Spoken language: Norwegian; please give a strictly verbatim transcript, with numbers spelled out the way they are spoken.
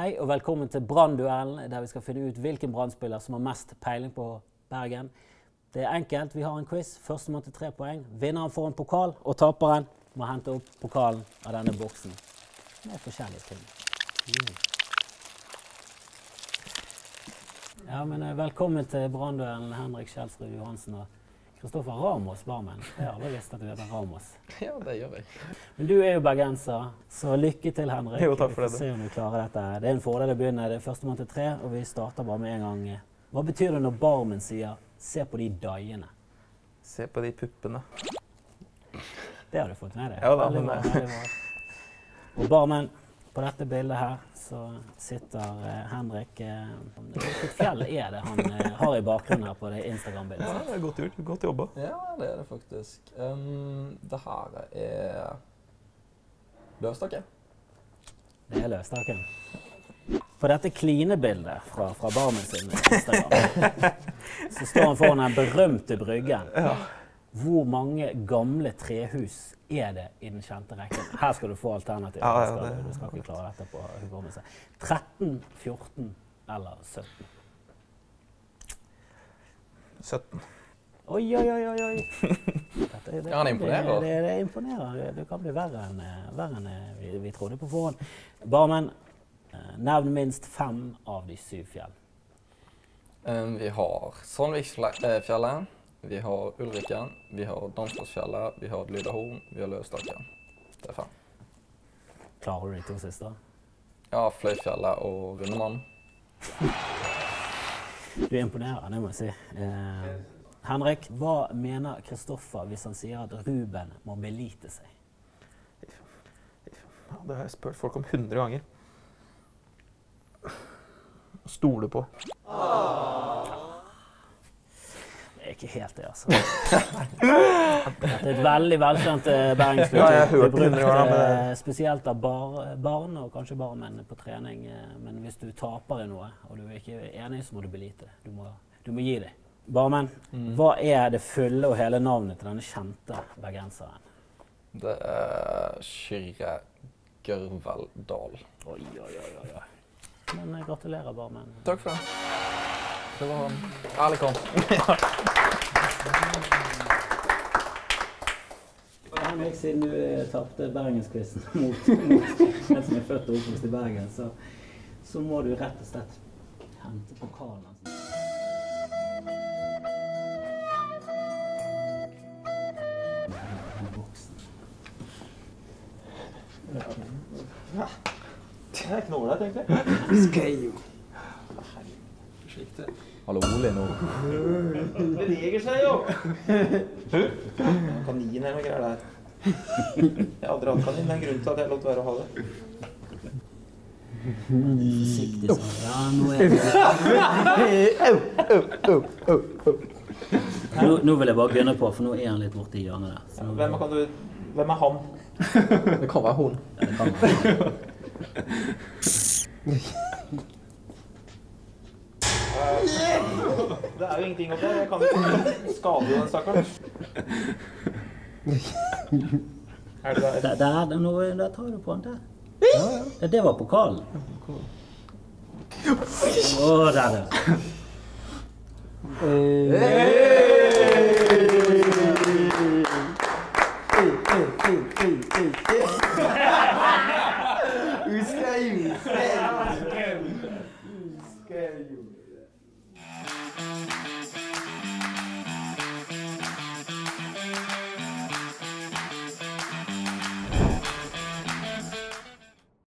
Hei og velkommen til Brannduellen, der vi skal finne ut hvilken brannspiller som har mest peiling på Bergen. Det er enkelt, vi har en quiz, førstemann til tre poeng. Vinneren får en pokal, og taperen må hente opp pokalen av denne boksen. Med forskjellige ting. Mm. Ja, men velkommen til Brannduellen, Henrik Kjelsrud Johansen og Kristoffer Ramos, barmen. Jeg har aldri visst at du heter Ramos. Ja, det gjør jeg. Men du er jo bergenser, så lykke til, Henrik. Jo, takk for det. Vi får se om du klarer dette. Det er en fordel å begynne. Det er førstemann til tre, og vi starter bare med en gang. Hva betyr det når barmen sier «se på de daiene»? Se på de puppene. Det har du fått med deg. Ja, da, veldig bra, veldig bra. Og barmen, på dette bildet her, så sitter eh, Henrik. Eh, hvilket fjell er det han eh, har i bakgrunnen her på det Instagram-bildet? Ja, det er godt gjort. Godt jobba. Ja, det er det faktisk. Um, det her er Løvstakken. Det er Løvstakken. På dette klinebildet fra, fra barmen sin Instagram, så står han foran den berømte bryggen. Ja. Hvor mange gamle trehus er det i den kjente rekken? Her skal du få alternativer. Ja, ja, skal, det, du skal ikke klare dette på hukommelse. tretten, fjorten eller sytten? sytten. Oi, oi, oi, oi, oi. Dette, det, Ja, han imponerer. Det, det, det imponerer. Det kan bli verre enn, verre enn vi, vi trodde på forhånd. Barmen, nevn minst fem av de syv fjell. Um, vi har Sandviksfjellet, vi har Ulriken, vi har Damsdalsfjellet, vi har Lydahorn, vi har Løvstakken. Det er fem. Klarer du de to siste? Ja, Fløyfjellet og Rundemann. Du imponerer, det må jeg si. Eh, Henrik, hva mener Kristoffer hvis han sier at Ruben må belite seg? Ja, det har jeg spurt folk om hundre ganger. Stole på. Det er ikke helt det, altså. Det er et veldig velkjent bergensuttrykk. Ja, jeg har hørt det er hundre ganger, brukt men- eh, spesielt av bar, barn og kanskje barmenn på trening. eh, Men hvis du taper i noe, og du er ikke enig, så må du belite det. Du må, du må gi det. Barmen, hva er det fulle og hele navnet til denne kjente bergenseren? Det er Kyrre Gørveldal. Oi, oi, oi, oi, oi. Men eh, gratulerer, barmen. Takk for det. Det var en ærlig kamp. Henrik, siden du eh, tapte Bergenskvisten mot, mot en som er født og oppvokst i Bergen, så, så må du rett og slett hente pokalen. Altså. Det er ikke noe ålreit, egentlig. Skal jo. Forsiktig. Hallo, Ole nå. Det beveger seg jo! Kanin eller noe greier der. Jeg har aldri hatt kanin, det er en grunn til at jeg lot være å ha det. Forsiktig sånn. Ja, nå er det... Nå, nå vil jeg bare begynne på, for nå er han litt borte i hjørnet der. Så nå... Hvem, kan du, hvem er han? Det kan være hun. Ja, det kan være. Det er jo ingenting oppi her. Jeg kan jo skade den stakkaren. Er det der? Der, der, nå, der tar du på den der. Ja, ja. Det var pokalen. Åh, der er det. Husker jeg jo! Husker jeg jo!